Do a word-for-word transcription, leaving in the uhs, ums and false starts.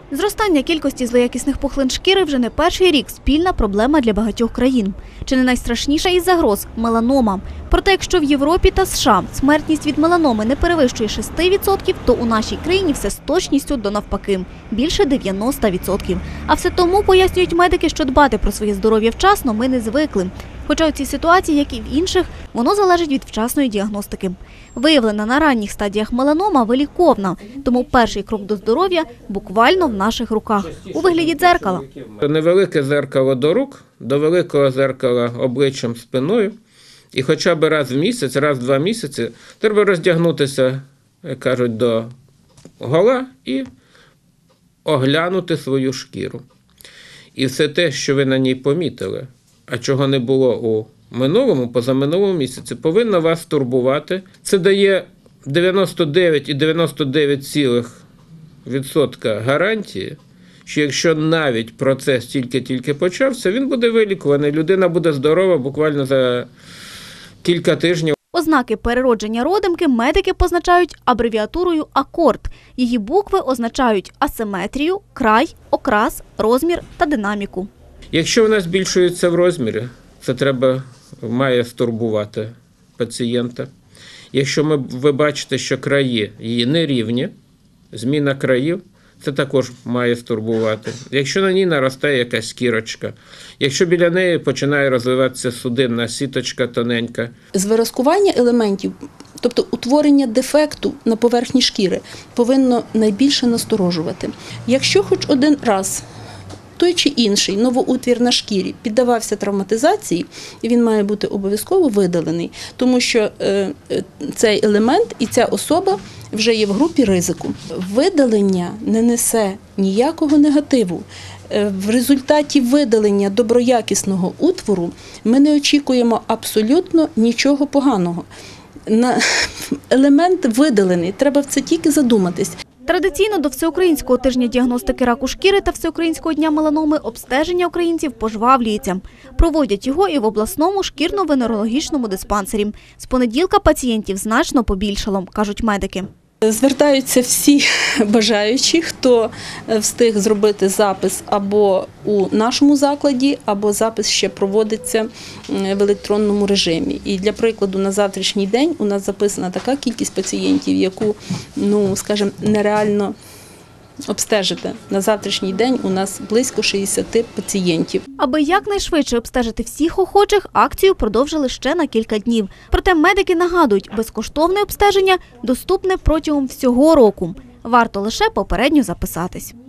Зростання кількості злоякісних пухлин шкіри вже не перший рік – спільна проблема для багатьох країн. Чи не найстрашніша із загроз – меланома. Проте, якщо в Європі та США смертність від меланоми не перевищує шість відсотків, то у нашій країні все з точністю до навпаки – більше дев'яноста відсотків. А все тому, пояснюють медики, що дбати про своє здоров'я вчасно ми не звикли. Хоча у цій ситуації, як і в інших, воно залежить від вчасної діагностики. Виявлена на ранніх стадіях меланома виліковна, тому перший крок до здоров'я буквально в наших руках – у вигляді дзеркала. Невелике дзеркало до рук, до великого дзеркала обличчям, спиною. І хоча б раз в місяць, раз в два місяці треба роздягнутися, як кажуть, до гола і оглянути свою шкіру. І все те, що ви на ній помітили, а чого не було у минулому, позаминулому місяці, повинно вас турбувати. Це дає дев'яносто дев'ять цілих дев'яносто дев'ять сотих відсотка гарантії, що якщо навіть процес тільки-тільки почався, він буде вилікуваний, людина буде здорова буквально за кілька тижнів. Ознаки переродження родимки медики позначають абревіатурою акорд. Її букви означають асиметрію, край, окрас, розмір та динаміку. Якщо вона збільшується в розмірі, це треба, має стурбувати пацієнта. Якщо ми, ви бачите, що краї її нерівні, зміна країв, це також має стурбувати. Якщо на ній наростає якась кірочка, якщо біля неї починає розвиватися судинна сіточка тоненька. Звиразкування елементів, тобто утворення дефекту на поверхні шкіри, повинно найбільше насторожувати. Якщо хоч один раз той чи інший новоутвір на шкірі піддавався травматизації, він має бути обов'язково видалений, тому що цей елемент і ця особа вже є в групі ризику. Видалення не несе ніякого негативу. В результаті видалення доброякісного утвору ми не очікуємо абсолютно нічого поганого. Елемент видалений, треба в це тільки задуматись. Традиційно до Всеукраїнського тижня діагностики раку шкіри та Всеукраїнського дня меланоми обстеження українців пожвавлюється. Проводять його і в обласному шкірно-венерологічному диспансері. З понеділка пацієнтів значно побільшало, кажуть медики. Звертаються всі бажаючі, хто встиг зробити запис або у нашому закладі, або запис ще проводиться в електронному режимі. І для прикладу, на завтрашній день у нас записана така кількість пацієнтів, яку, ну, скажімо, нереально обстежити. На завтрашній день у нас близько шістдесят пацієнтів. Аби якнайшвидше обстежити всіх охочих, акцію продовжили ще на кілька днів. Проте медики нагадують, безкоштовне обстеження доступне протягом всього року. Варто лише попередньо записатись.